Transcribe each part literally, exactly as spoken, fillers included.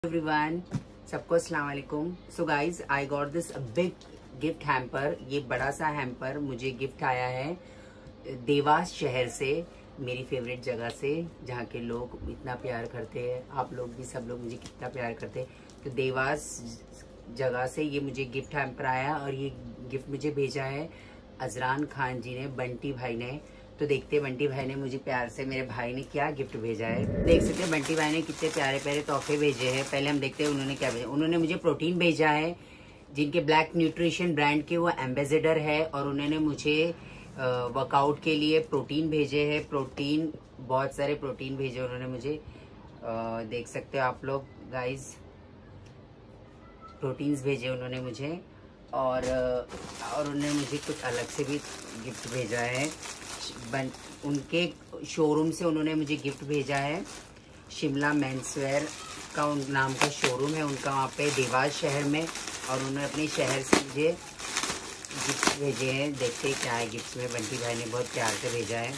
Everyone, सबको अस्सलाम वालेकुम। So guys, I got this big gift hamper. ये बड़ा सा हैम्पर मुझे गिफ्ट आया है देवास शहर से, मेरी फेवरेट जगह से, जहाँ के लोग इतना प्यार करते हैं। आप लोग भी, सब लोग मुझे कितना प्यार करते हैं। तो देवास जगह से ये मुझे गिफ्ट हैम्पर आया और ये गिफ्ट मुझे भेजा है अजरान खान जी ने, बंटी भाई ने। तो देखते हैं बंटी भाई ने मुझे प्यार से, मेरे भाई ने क्या गिफ्ट भेजा है। देख सकते हैं बंटी भाई ने कितने प्यारे प्यारे तोहफे भेजे हैं। पहले हम देखते हैं उन्होंने क्या भेजा। उन्होंने मुझे प्रोटीन भेजा है, जिनके ब्लैक न्यूट्रिशन ब्रांड के वो एम्बेसडर है, और उन्होंने मुझे वर्कआउट के लिए प्रोटीन भेजे हैं। प्रोटीन, बहुत सारे प्रोटीन भेजे उन्होंने मुझे। आ, देख सकते हो आप लोग गाइज, प्रोटीन्स भेजे उन्होंने मुझे। और और उन्होंने मुझे कुछ अलग से भी गिफ्ट भेजा है। बन, उनके शोरूम से उन्होंने मुझे गिफ्ट भेजा है। शिमला मेंसवेयर का उन नाम का शोरूम है उनका, वहाँ पे देवास शहर में। और उन्होंने अपने शहर से मुझे गिफ्ट भेजे हैं। देखते हैं क्या है गिफ्ट में। बंटी भाई ने बहुत प्यार से भेजा है।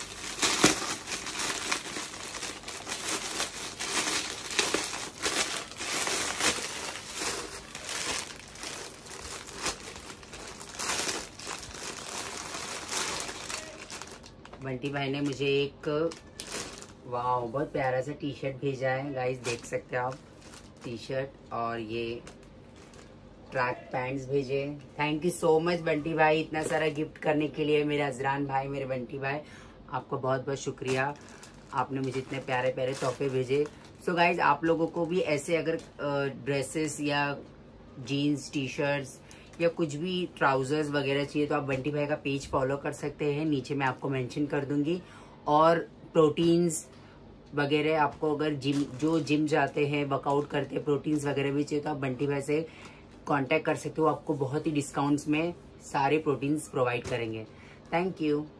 बंटी भाई ने मुझे एक वाह बहुत प्यारा सा टी शर्ट भेजा है गाइस, देख सकते हो आप, टी शर्ट। और ये ट्रैक पैंट्स भेजे। Thank you so much Bunty भाई, इतना सारा गिफ्ट करने के लिए। मेरे अजरान भाई, मेरे बंटी भाई, आपका बहुत बहुत शुक्रिया। आपने मुझे इतने प्यारे प्यारे तोहफे भेजे। सो गाइज, आप लोगों को भी ऐसे अगर ड्रेसेस या जीन्स, टी शर्ट्स या कुछ भी ट्राउजर्स वगैरह चाहिए तो आप बंटी भाई का पेज फॉलो कर सकते हैं। नीचे मैं आपको मेंशन कर दूंगी। और प्रोटीन्स वगैरह आपको, अगर जिम, जो जिम जाते हैं, वर्कआउट करते हैं, प्रोटीन्स वगैरह भी चाहिए तो आप बंटी भाई से कांटेक्ट कर सकते हो। आपको बहुत ही डिस्काउंट्स में सारे प्रोटीन्स प्रोवाइड करेंगे। Thank you.